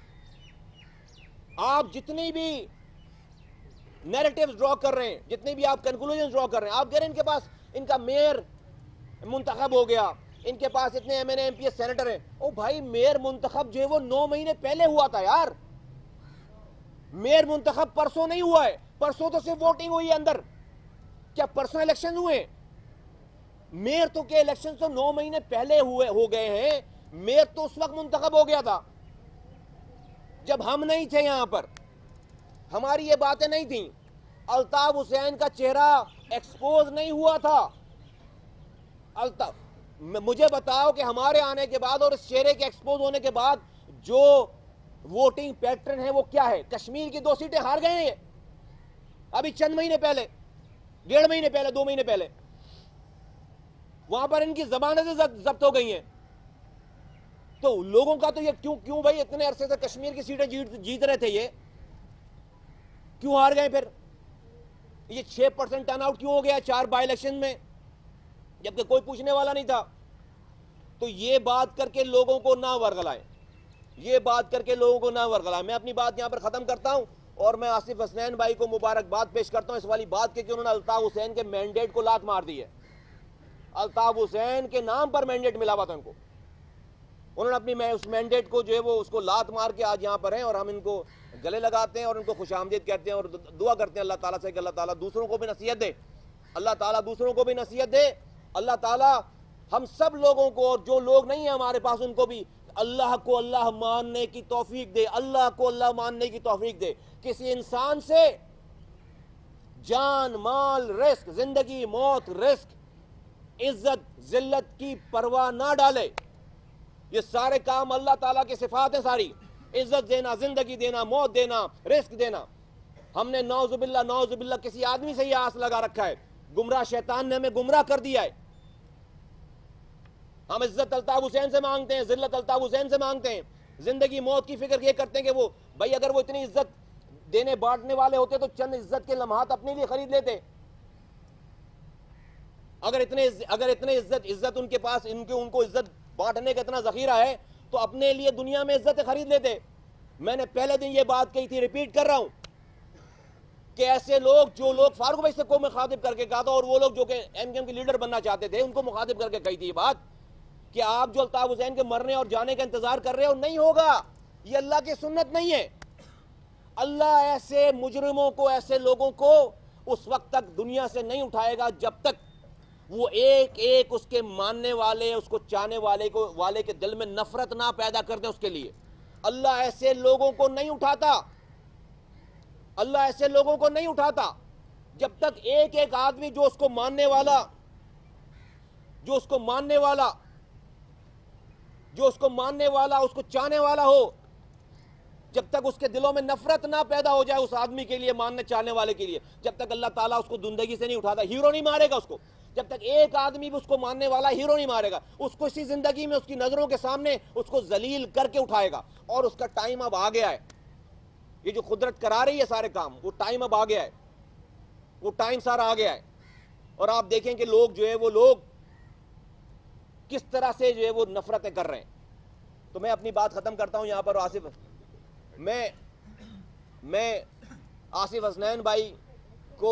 S1: आप जितनी भी नैरेटिव्स ड्रॉ कर रहे हैं, जितनी भी आप कंक्लूजन ड्रॉ कर रहे हैं, आप कह रहे हैं इनके पास इनका मेयर मुंतखब हो गया, इनके पास इतने एमएनए एमपीएस सेनेटर हैं। ओ भाई, मेयर मुंतखब जो है वो 9 महीने पहले हुआ था यार। मेयर मुंतखब परसों नहीं हुआ है, परसों तो सिर्फ वोटिंग हुई है अंदर। क्या परसों इलेक्शन हुए? मेयर तो के इलेक्शन तो 9 महीने पहले हो गए हैं। मेयर तो उस वक्त मुंतखब हो गया था जब हम नहीं थे यहां पर, हमारी ये बातें नहीं थी, अल्ताफ हुसैन का चेहरा एक्सपोज नहीं हुआ था। अल्ताफ, मुझे बताओ कि हमारे आने के बाद और इस चेहरे के एक्सपोज होने के बाद जो वोटिंग पैटर्न है वो क्या है? कश्मीर की 2 सीटें हार गए हैं अभी चंद महीने पहले, 1.5 महीने पहले, 2 महीने पहले, वहां पर इनकी जमानतें जब्त हो गई हैं। तो लोगों का तो ये क्यों भाई इतने अरसे से कश्मीर की सीटें जीत रहे थे, ये क्यों हार गए? फिर ये 6% टर्नआउट क्यों हो गया 4 बाई इलेक्शन में, जबकि कोई पूछने वाला नहीं था? तो ये बात करके लोगों को ना वर्गलाएं, ये बात करके लोगों को ना वर्गलाएं। मैं अपनी बात यहां पर खत्म करता हूं, और मैं आसिफ हसनैन भाई को मुबारकबाद पेश करता हूं इस वाली बात के कि उन्होंने अल्ताफ हुसैन के मैंडेट को लात मार दी है। अल्ताफ हुसैन के नाम पर मैंडेट मिला हुआ था उनको, उन्होंने अपनी उस मैंडेट को जो है वो उसको लात मार के आज यहाँ पर हैं, और हम इनको गले लगाते हैं और उनको खुशामदीद कहते हैं और दुआ करते हैं अल्लाह ताला से कि अल्लाह ताला दूसरों को भी नसीहत दे, अल्लाह ताला दूसरों को भी नसीहत दे, अल्लाह ताला हम सब लोगों को, और जो लोग नहीं है हमारे पास उनको भी अल्लाह को अल्लाह मानने की तौफीक दे, अल्लाह को अल्लाह मानने की तौफीक दे। किसी इंसान से जान माल रिस्क, जिंदगी मौत रिस्क, इज्जत जिल्लत की परवाह ना डाले। ये सारे काम अल्लाह ताला की सिफात है सारी, इज्जत देना, जिंदगी देना, मौत देना, रिस्क देना। हमने नौजुबिल्ला किसी आदमी से ही आस लगा रखा है, गुमराह शैतान ने हमें गुमराह कर दिया है। हम इज्जत अल्ताफ हुसैन से मांगते हैं, जिल्लत अल्ताफ हुसैन से मांगते हैं, जिंदगी मौत की फिक्र ये करते हैं कि वो भाई अगर वो इतनी इज्जत देने बांटने वाले होते तो चंद इज्जत के लम्हात अपने लिए खरीद लेते। अगर इतने इज्जत उनके पास, उनको इज्जत बांटने का इतना जखीरा है तो अपने लिए दुनिया में इज्जत खरीद लेते। मैंने पहले दिन ये बात कही थी, रिपीट कर रहा हूं कि ऐसे लोग, जो लोग फारूक भाई से को मुखातिब करके कहा था, और वो लोग जो कि एमकेएम के लीडर बनना चाहते थे, उनको मुखातिब करके कही थी ये बात कि आप जो अल्ताफ हुसैन के मरने और जाने का इंतजार कर रहे हो, नहीं होगा, ये अल्लाह की सुन्नत नहीं है। अल्लाह ऐसे मुजरिमों को, ऐसे लोगों को उस वक्त तक दुनिया से नहीं उठाएगा जब तक वो एक एक उसके मानने वाले, उसको चाहने वाले के दिल में नफरत ना पैदा कर दे उसके लिए। अल्लाह ऐसे लोगों को नहीं उठाता, अल्लाह ऐसे लोगों को नहीं उठाता जब तक एक एक आदमी जो उसको मानने वाला, उसको चाहने वाला हो, जब तक उसके दिलों में नफरत ना पैदा हो जाए उस आदमी के लिए, मानने चाहने वाले के लिए, जब तक अल्लाह ताला उसको जिंदगी से नहीं उठाता, हीरो नहीं मारेगा उसको। जब तक एक आदमी भी उसको मानने वाला हीरो नहीं मारेगा, उसको इसी जिंदगी में उसकी नजरों के सामने उसको जलील करके उठाएगा। और उसका टाइम अब आ गया है। ये जो कुदरत करा रही है सारे काम, वो टाइम अब आ गया है, वो टाइम सारा आ गया है। और आप देखें कि लोग जो है वो लोग किस तरह से जो है वो नफरतें कर रहे हैं। तो मैं अपनी बात खत्म करता हूं यहां पर। आसिफ, मैं आसिफ हसनैन भाई को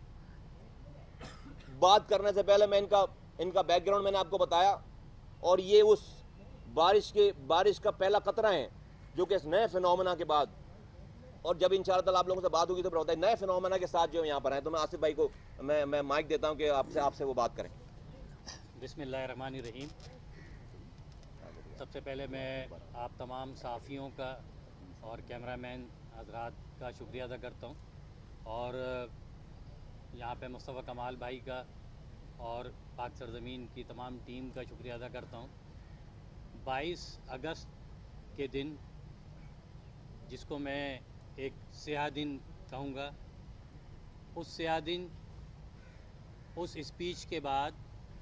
S1: बात करने से पहले मैं इनका बैकग्राउंड मैंने आपको बताया, और ये उस बारिश का पहला कतरा है जो कि इस नए फिनोमेना के बाद, और जब इंशाअल्लाह आप लोगों से बात होगी तो होता है नए फिनोमेना के साथ जो यहाँ पर हैं। तो मैं आसिफ भाई को मैं माइक देता हूँ कि आपसे वो बात करें।
S2: बिस्मिल्लाहिर्रहमानिर्रहीम। सबसे पहले मैं आप तमाम सहाफ़ियों का और कैमरामैन हज़रात का शुक्रिया अदा करता हूँ, और यहाँ पे मुस्तफ़ा कमाल भाई का और पाक सरज़मीन की तमाम टीम का शुक्रिया अदा करता हूँ। 22 अगस्त के दिन, जिसको मैं एक स्याह दिन कहूँगा, उस स्याह दिन, उस स्पीच के बाद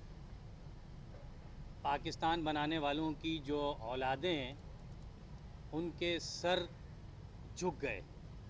S2: पाकिस्तान बनाने वालों की जो औलादें हैं उनके सर झुक गए।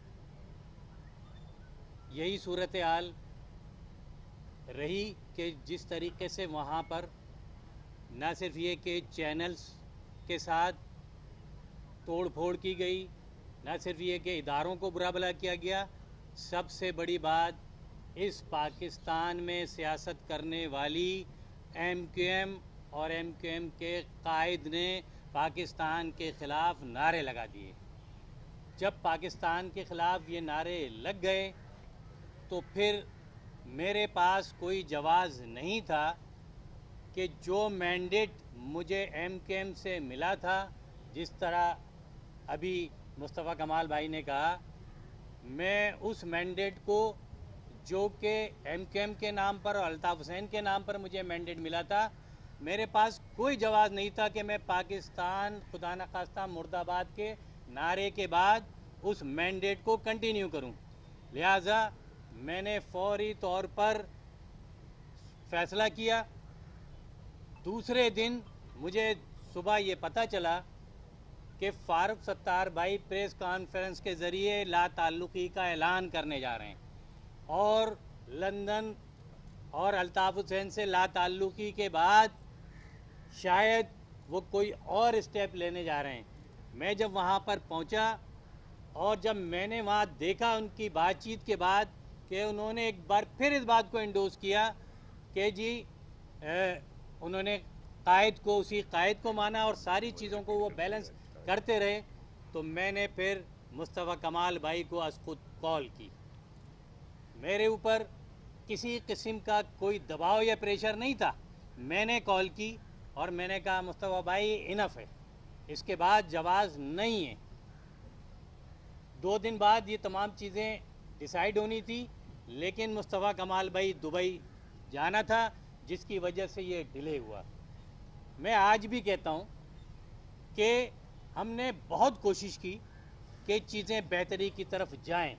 S2: यही सूरत हाल रही कि जिस तरीके से वहाँ पर न सिर्फ ये कि चैनल्स के साथ तोड़ फोड़ की गई, न सिर्फ ये कि इदारों को बुरा भला किया गया, सबसे बड़ी बात इस पाकिस्तान में सियासत करने वाली MQM और MQM के कायद ने पाकिस्तान के ख़िलाफ़ नारे लगा दिए। जब पाकिस्तान के ख़िलाफ़ ये नारे लग गए तो फिर मेरे पास कोई जवाज़ नहीं था कि जो मैंडेट मुझे MQM से मिला था, जिस तरह अभी मुस्तफ़ा कमाल भाई ने कहा, मैं उस मैंडेट को जो कि MQM के नाम पर और अल्ताफ़ हुसैन के नाम पर मुझे मैंडेट मिला था, मेरे पास कोई जवाब नहीं था कि मैं पाकिस्तान खुदा न खास्ता मुर्दाबाद के नारे के बाद उस मैंडेट को कंटिन्यू करूं। लिहाजा मैंने फौरी तौर पर फैसला किया। दूसरे दिन मुझे सुबह ये पता चला कि फारूक सत्तार भाई प्रेस कॉन्फ्रेंस के ज़रिए ला ताल्लुकी का ऐलान करने जा रहे हैं, और लंदन और अल्ताफ़ हुसैन से ला ताल्लुकी के बाद शायद वो कोई और स्टेप लेने जा रहे हैं। मैं जब वहाँ पर पहुँचा और जब मैंने वहाँ देखा उनकी बातचीत के बाद कि उन्होंने एक बार फिर इस बात को इंडोर्स किया कि जी उन्होंने कायद को, उसी कायद को माना और सारी चीज़ों को वो बैलेंस करते रहे, तो मैंने फिर मुस्तफ़ा कमाल भाई को आज खुद कॉल की। मेरे ऊपर किसी किस्म का कोई दबाव या प्रेशर नहीं था। मैंने कॉल की और मैंने कहा मुस्तफ़ा भाई इनफ है, इसके बाद जवाज़ नहीं है। 2 दिन बाद ये तमाम चीज़ें डिसाइड होनी थी, लेकिन मुस्तफ़ा कमाल भाई दुबई जाना था, जिसकी वजह से ये डिले हुआ। मैं आज भी कहता हूँ कि हमने बहुत कोशिश की कि चीज़ें बेहतरी की तरफ जाएं।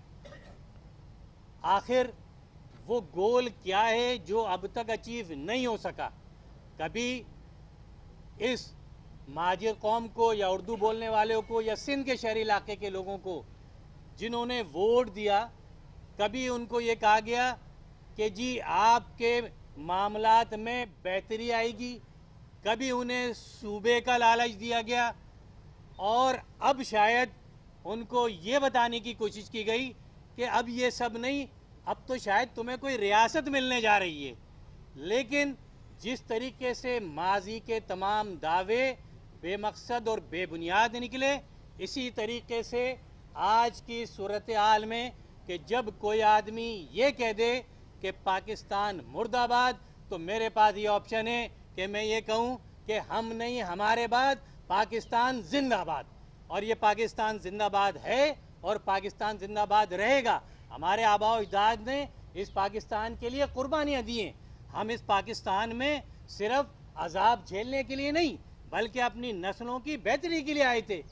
S2: आखिर वो गोल क्या है जो अब तक अचीव नहीं हो सका? कभी इस महाजिर कौम को या उर्दू बोलने वालों को या सिंध के शहरी इलाके के लोगों को जिन्होंने वोट दिया, कभी उनको ये कहा गया कि जी आपके मामलात में बेहतरी आएगी? कभी उन्हें सूबे का लालच दिया गया? और अब शायद उनको ये बताने की कोशिश की गई कि अब ये सब नहीं, अब तो शायद तुम्हें कोई रियासत मिलने जा रही है। लेकिन जिस तरीके से माजी के तमाम दावे बेमकसद और बेबुनियाद निकले, इसी तरीके से आज की सूरत हाल में कि जब कोई आदमी ये कह दे कि पाकिस्तान मुर्दाबाद, तो मेरे पास ये ऑप्शन है कि मैं ये कहूँ कि हम नहीं, हमारे बाद पाकिस्तान जिंदाबाद। और ये पाकिस्तान जिंदाबाद है और पाकिस्तान जिंदाबाद रहेगा। हमारे आबा और अजदाद ने इस पाकिस्तान के लिए कुर्बानियाँ दी हैं। हम इस पाकिस्तान में सिर्फ अजाब झेलने के लिए नहीं, बल्कि अपनी नस्लों की बेहतरी के लिए आए थे।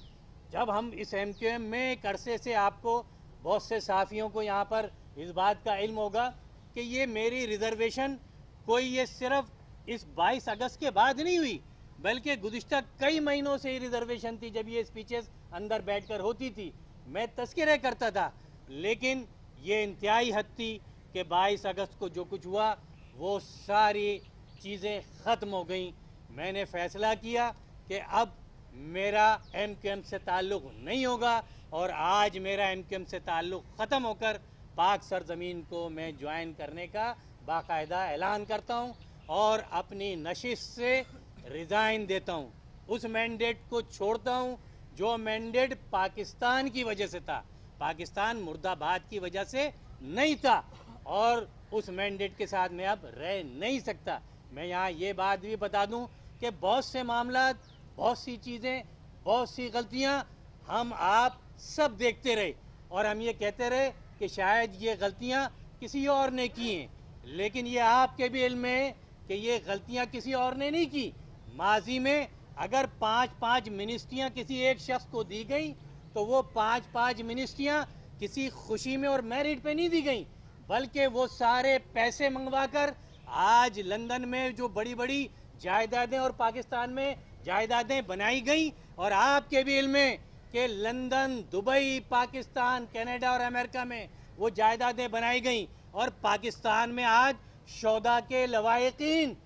S2: जब हम इस MQM में एक अरसे से, आपको बहुत से साफियों को यहाँ पर इस बात का इल्म होगा कि ये मेरी रिजर्वेशन कोई ये सिर्फ इस 22 अगस्त के बाद नहीं हुई, बल्कि गुज़िश्ता कई महीनों से ही रिजर्वेशन थी। जब ये स्पीचेस अंदर बैठकर होती थी, मैं तस्करे करता था, लेकिन ये इंतहाई हद थी कि 22 अगस्त को जो कुछ हुआ वो सारी चीज़ें ख़त्म हो गई। मैंने फ़ैसला किया कि अब मेरा MQM से ताल्लुक़ नहीं होगा, और आज मेरा MQM से ताल्लुक़ ख़त्म होकर पाक सरज़मीन को मैं ज्वाइन करने का बाकायदा ऐलान करता हूँ और अपनी नशिस्त से रिज़ाइन देता हूँ। उस मैंडेट को छोड़ता हूँ जो मैंडेट पाकिस्तान की वजह से था, पाकिस्तान मुर्दाबाद की वजह से नहीं था, और उस मैंडेट के साथ मैं अब रह नहीं सकता। मैं यहाँ ये बात भी बता दूं कि बहुत से मामला, बहुत सी चीज़ें, बहुत सी गलतियाँ हम आप सब देखते रहे, और हम ये कहते रहे कि शायद ये गलतियाँ किसी और ने की हैं, लेकिन ये आपके भी इल्म में है कि ये गलतियाँ किसी और ने नहीं की। माजी में अगर 5-5 मिनिस्ट्रियाँ किसी एक शख्स को दी गई, तो वो 5-5 मिनिस्ट्रियाँ किसी खुशी में और मेरिट पे नहीं दी गई, बल्कि वो सारे पैसे मंगवाकर आज लंदन में जो बड़ी बड़ी जायदादें और पाकिस्तान में जायदादें बनाई गई, और आपके भी इल्म में कि लंदन, दुबई, पाकिस्तान, कनाडा और अमेरिका में वो जायदादें बनाई गई, और पाकिस्तान में आज शौदा के लवाहिकीन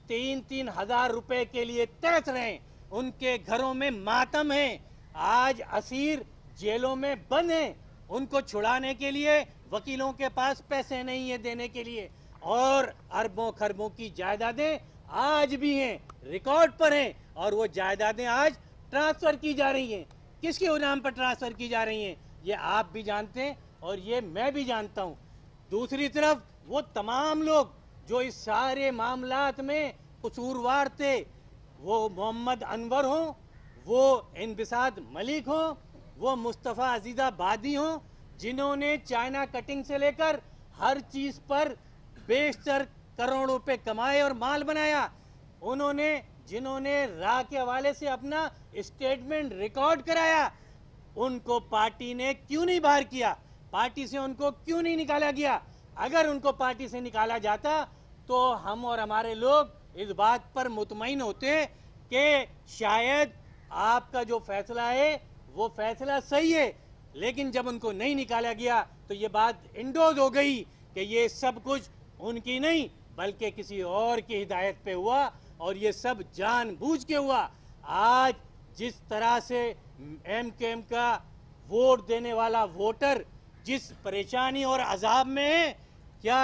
S2: 3-3 हज़ार रुपए के लिए तरस रहे हैं, उनके घरों में मातम है, आज असीर जेलों में बंद हैं, उनको छुड़ाने के लिए वकीलों के पास पैसे नहीं है देने के लिए, और अरबों खरबों की जायदादें आज भी हैं, रिकॉर्ड पर हैं, और वो जायदादें आज ट्रांसफ़र की जा रही हैं। किसके नाम पर ट्रांसफ़र की जा रही हैं, ये आप भी जानते हैं और ये मैं भी जानता हूँ। दूसरी तरफ वो तमाम लोग जो इस सारे मामलात में कसूरवार थे, वो मोहम्मद अनवर हों, वो इनबिसात मलिक हों, वो मुस्तफ़ा अजीज़ाबादी हों, जिन्होंने चाइना कटिंग से लेकर हर चीज़ पर बेशतर करोड़ों रुपए कमाए और माल बनाया, उन्होंने जिन्होंने राह के हवाले से अपना स्टेटमेंट रिकॉर्ड कराया, उनको पार्टी ने क्यों नहीं बाहर किया, पार्टी से उनको क्यों नहीं निकाला गया? अगर उनको पार्टी से निकाला जाता तो हम और हमारे लोग इस बात पर मुतमईन होते कि शायद आपका जो फैसला है वो फैसला सही है, लेकिन जब उनको नहीं निकाला गया तो ये बात इंडोज हो गई कि ये सब कुछ उनकी नहीं बल्कि किसी और की हिदायत पे हुआ, और ये सब जानबूझ के हुआ। आज जिस तरह से MQM का वोट देने वाला वोटर जिस परेशानी और अजाब में है, क्या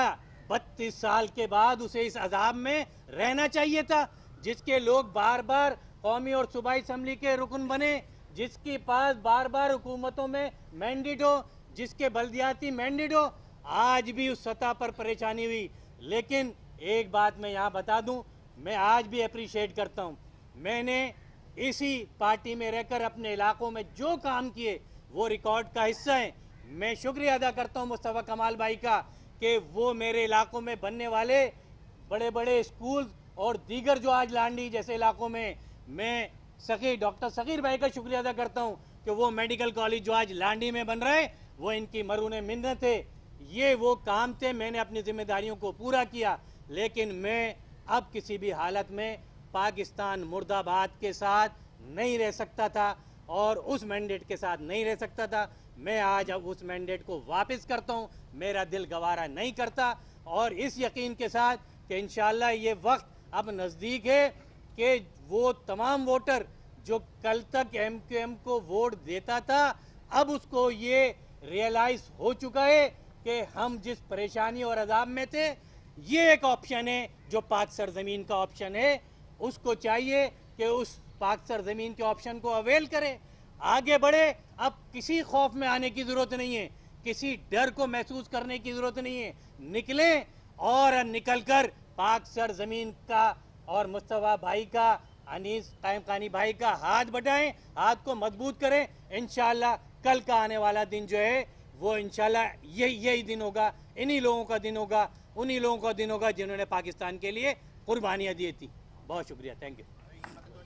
S2: 32 साल के बाद उसे इस अजाब में रहना चाहिए था? जिसके लोग बार बार कौमी और सूबाई असम्बली के रुकन बने, जिसके पास बार बार हुकूमतों में मैंडेट हो, जिसके बल्दियाती मैंडेट हो, आज भी उस सतह पर परेशानी हुई। लेकिन एक बात मैं यहाँ बता दूँ, मैं आज भी अप्रिशिएट करता हूँ, मैंने इसी पार्टी में रहकर अपने इलाकों में जो काम किए वो रिकॉर्ड का हिस्सा है। मैं शुक्रिया अदा करता हूँ मुस्तफ़ा कमाल भाई का कि वो मेरे इलाकों में बनने वाले बड़े बड़े स्कूल और दीगर जो आज लांडी जैसे इलाकों में, मैं डॉक्टर सगीर भाई का शुक्रिया अदा करता हूँ कि वो मेडिकल कॉलेज जो आज लांडी में बन रहा है वो इनकी मरून मिन्नत है। ये वो काम थे, मैंने अपनी जिम्मेदारियों को पूरा किया, लेकिन मैं अब किसी भी हालत में पाकिस्तान मुर्दाबाद के साथ नहीं रह सकता था और उस मैंडेट के साथ नहीं रह सकता था। मैं आज अब उस मैंडेट को वापस करता हूँ, मेरा दिल गवारा नहीं करता, और इस यकीन के साथ कि इंशाअल्लाह ये वक्त अब नज़दीक है कि वो तमाम वोटर जो कल तक MQM को वोट देता था, अब उसको ये रियलाइज़ हो चुका है कि हम जिस परेशानी और अजाब में थे, ये एक ऑप्शन है जो पाक सरजमीन का ऑप्शन है, उसको चाहिए कि उस पाक सरजमीन के ऑप्शन को अवेल करे, आगे बढ़े। अब किसी खौफ में आने की ज़रूरत नहीं है, किसी डर को महसूस करने की ज़रूरत नहीं है। निकलें और निकल कर पाक सरजमीन का और मुस्तफ़ा भाई का, अनीस कायम खानी भाई का हाथ बढ़ाएं, हाथ को मजबूत करें। इंशाअल्लाह कल का आने वाला दिन जो है वो इंशाअल्लाह यही दिन होगा, इन्हीं लोगों का दिन होगा, उन्हीं लोगों का दिन होगा जिन्होंने पाकिस्तान के लिए कुर्बानियाँ दी थी। बहुत शुक्रिया, थैंक यू।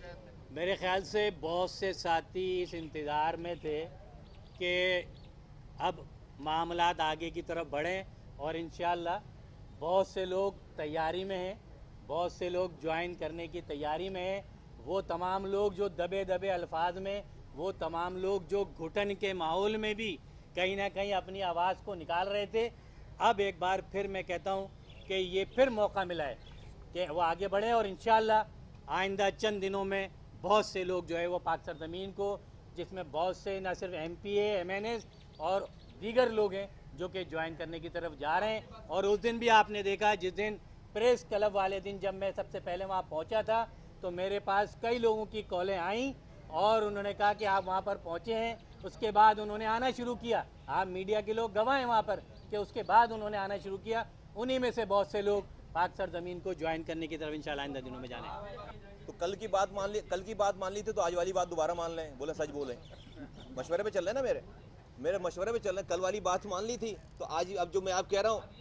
S2: मेरे ख्याल से बहुत से साथी इस इंतज़ार में थे कि अब मामलात आगे की तरफ बढ़ें और इंशाअल्लाह बहुत से लोग तैयारी में हैं, बहुत से लोग ज्वाइन करने की तैयारी में हैं। वो तमाम लोग जो दबे दबे अल्फाज में, वो तमाम लोग जो घुटन के माहौल में भी कहीं ना कहीं अपनी आवाज़ को निकाल रहे थे, अब एक बार फिर मैं कहता हूँ कि ये फिर मौका मिला है कि वो आगे बढ़े और इंशाअल्लाह आइंदा चंद दिनों में बहुत से लोग जो है वो पाक सरजमीन को, जिसमें बहुत से न सिर्फ MPA MNS और दीगर लोग हैं जो कि ज्वाइन करने की तरफ जा रहे हैं। और उस दिन भी आपने देखा, जिस दिन प्रेस क्लब वाले दिन जब मैं सबसे पहले वहाँ पहुँचा था, तो मेरे पास कई लोगों की कॉलें आईं और उन्होंने कहा कि आप वहाँ पर पहुँचे हैं। उसके बाद उन्होंने आना शुरू किया, आप मीडिया के लोग गवाह हैं वहाँ पर कि उसके बाद उन्होंने आना शुरू किया। उन्हीं में से बहुत से लोग पाक सरजमीन को ज्वाइन करने की तरफ इंशाअल्लाह आइंदा दिनों में जाने।
S1: तो कल की बात मान ली थी, तो आज वाली बात दोबारा मान लें, बोले सच बोलें। मशवरे पे चल रहे हैं ना, मेरे मशवरे पे चल रहे हैं। कल वाली बात मान ली थी तो आज अब जो मैं आप कह रहा हूँ,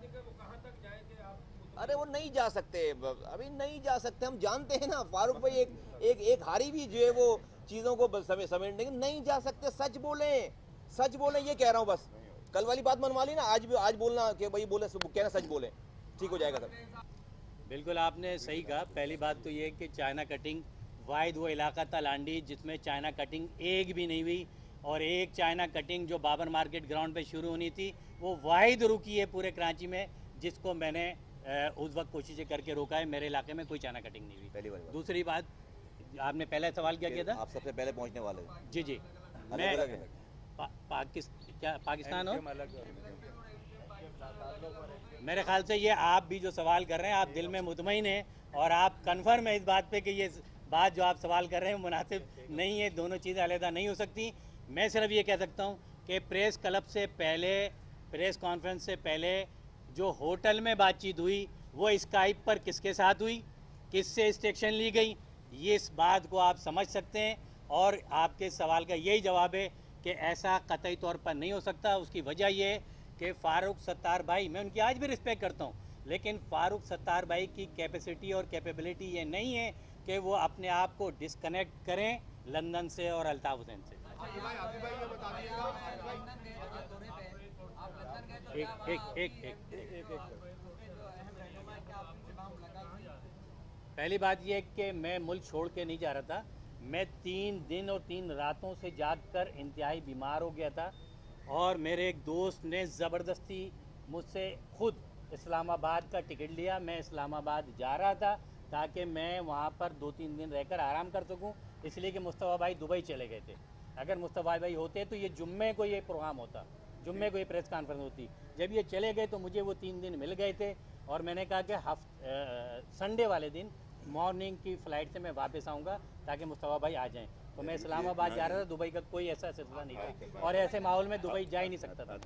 S1: अरे वो नहीं जा सकते, अभी नहीं जा सकते। हम जानते हैं ना फारूक भाई, एक हारी भी जो है वो चीज़ों को समेटने नहीं जा सकते। सच बोलें, ये कह रहा हूँ बस। कल वाली बात मनवा ली ना, आज बोलना कि भाई बोले, कहना सच बोलें, ठीक हो जाएगा सब।
S2: बिल्कुल आपने सही कहा। पहली बात तो ये कि चाइना कटिंग वाहिद वो इलाका था लांडी जिसमें चाइना कटिंग एक भी नहीं हुई, और एक चाइना कटिंग जो बाबर मार्केट ग्राउंड पे शुरू होनी थी वो वाहिद रुकी है पूरे कराची में, जिसको मैंने उस वक्त कोशिशें करके रोका है। मेरे इलाके में कोई चाइना कटिंग नहीं हुई, पहली बात। दूसरी बात, आपने पहला सवाल क्या किया था?
S1: आप सबसे पहले पहुंचने वाले।
S2: जी मैं पाकिस्तान हो, मेरे ख्याल से ये आप भी जो सवाल कर रहे हैं, आप दिल में मुतमईन हैं और आप कन्फर्म है इस बात पे कि ये बात जो आप सवाल कर रहे हैं मुनासिब नहीं है, दोनों चीज़ें अलग नहीं हो सकती। मैं सिर्फ ये कह सकता हूँ कि प्रेस क्लब से पहले, प्रेस कॉन्फ्रेंस से पहले जो होटल में बातचीत हुई वो स्काइप पर किसके साथ हुई, किससे इंस्ट्रक्शन ली गई, ये इस बात को आप समझ सकते हैं। और आपके सवाल का यही जवाब है कि ऐसा कतई तौर पर नहीं हो सकता। उसकी वजह ये है कि फ़ारूक सत्तार भाई, मैं उनकी आज भी रिस्पेक्ट करता हूँ, लेकिन फ़ारूक सत्तार भाई की कैपेसिटी और कैपेबिलिटी ये नहीं है कि वो अपने आप को डिस्कनेक्ट करें लंदन से और अल्ताफ़ हुसैन से। पहली बात यह कि मैं मुल्क छोड़ के नहीं जा रहा था। मैं 3 दिन और 3 रातों से जागकर इंतहाई बीमार हो गया था और मेरे एक दोस्त ने ज़बरदस्ती मुझसे खुद इस्लामाबाद का टिकट लिया। मैं इस्लामाबाद जा रहा था ताकि मैं वहाँ पर 2-3 दिन रहकर आराम कर सकूँ, इसलिए कि मुस्तफ़ा भाई दुबई चले गए थे। अगर मुस्तफ़ा भाई होते तो ये जुम्मे को ये प्रोग्राम होता, जुम्मे को ये प्रेस कॉन्फ्रेंस होती। जब ये चले गए तो मुझे वो 3 दिन मिल गए थे और मैंने कहा कि संडे वाले दिन मॉर्निंग की फ़्लाइट से मैं वापस आऊँगा ताकि मुस्तफ़ा भाई आ जाएँ। तो मैं इस्लामाबाद जा रहा था, दुबई का कोई ऐसा सिलसिला नहीं था और ऐसे माहौल में दुबई जा ही नहीं सकता था।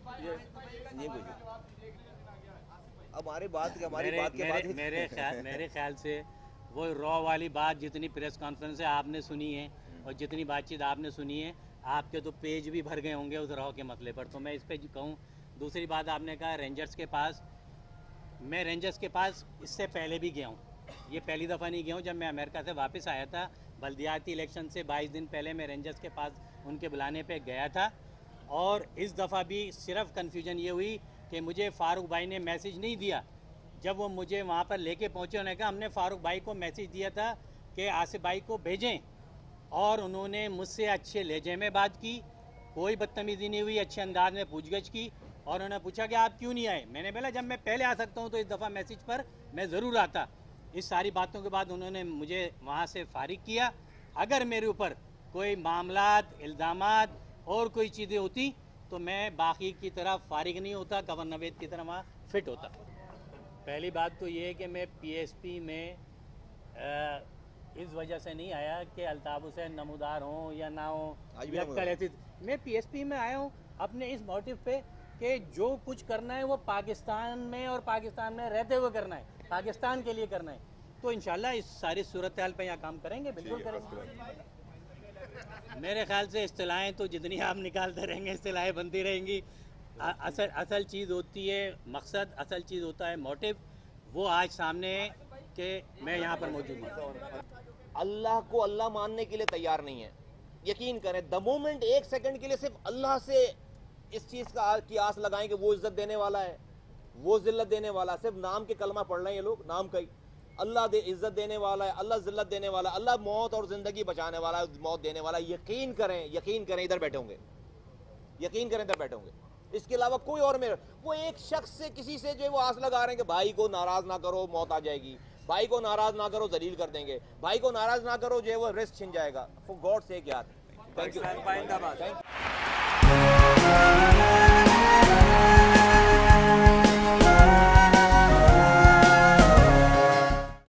S2: मेरे ख्याल से वो रॉ वाली बात जितनी प्रेस कॉन्फ्रेंस है आपने सुनी है और जितनी बातचीत आपने सुनी है, आपके तो पेज भी भर गए होंगे उस रॉ के मसले पर, तो मैं इस पर कहूँ। दूसरी बात, आपने कहा रेंजर्स के पास, मैं रेंजर्स के पास इससे पहले भी गया हूँ, ये पहली दफ़ा नहीं गया हूँ। जब मैं अमेरिका से वापस आया था बल्दियाती इलेक्शन से 22 दिन पहले मैं रेंजर्स के पास उनके बुलाने पे गया था और इस दफ़ा भी सिर्फ कन्फ्यूजन ये हुई कि मुझे फ़ारूक भाई ने मैसेज नहीं दिया। जब वो मुझे वहाँ पर लेके पहुँचे, उन्होंने कहा हमने फ़ारूक भाई को मैसेज दिया था कि आसिफ भाई को भेजें, और उन्होंने मुझसे अच्छे लहजे में बात की, कोई बदतमीज़ी नहीं हुई, अच्छे अंदाज में पूछगछ की और उन्होंने पूछा कि आप क्यों नहीं आए। मैंने बोला जब मैं पहले आ सकता हूँ तो इस दफ़ा मैसेज पर मैं ज़रूर आता। इस सारी बातों के बाद उन्होंने मुझे वहाँ से फारिग किया। अगर मेरे ऊपर कोई मामलात, इल्ज़ामात और कोई चीज़ें होती तो मैं बाकी की तरह फारिग नहीं होता, गवर्नर नवेद की तरह वहाँ फिट होता। पहली बात तो ये है कि मैं PSP में इस वजह से नहीं आया कि अल्ताफ़ हुसैन नमूदार हों या ना हो या कल, मैं PSP में आया हूँ अपने इस मोटिव पे कि जो कुछ करना है वो पाकिस्तान में और पाकिस्तान में रहते हुए करना है, पाकिस्तान के लिए करना है। तो इंशाल्लाह इस सारी सूरत हाल पे यहाँ काम करेंगे, बिल्कुल करेंगे। मेरे ख्याल से इस्तिलाहें तो जितनी आप निकालते रहेंगे इस्तिलाहें बनती रहेंगी। असल चीज़ होती है मकसद, असल चीज़ होता है मोटिव। वो आज सामने है कि मैं यहाँ पर मौजूद हूँ।
S1: अल्लाह को अल्लाह मानने के लिए तैयार नहीं है। यकीन करें, द मोमेंट एक सेकंड के लिए सिर्फ अल्लाह से इस चीज की आस लगाएं कि वो इज्जत देने वाला है, वो जिल्लत देने वाला है। सिर्फ नाम के कलमा पढ़ रहे हैं ये लोग, नाम का ही। अल्लाह इज्जत देने वाला है, अल्लाह जिल्लत देने वाला, अल्लाह मौत और जिंदगी बचाने वाला है, मौत देने वाला। यकीन करें इधर बैठे होंगे, यकीन करें इधर बैठे होंगे। इसके अलावा कोई और मेरे, वो एक शख्स से, किसी से जो वो आस लगा रहे हैं कि भाई को नाराज ना करो मौत आ जाएगी, भाई को नाराज ना करो जलील कर देंगे, भाई को नाराज ना करो जो है वो रिस्क छिन जाएगा। फॉर गॉड सेक यार, थैंक यू।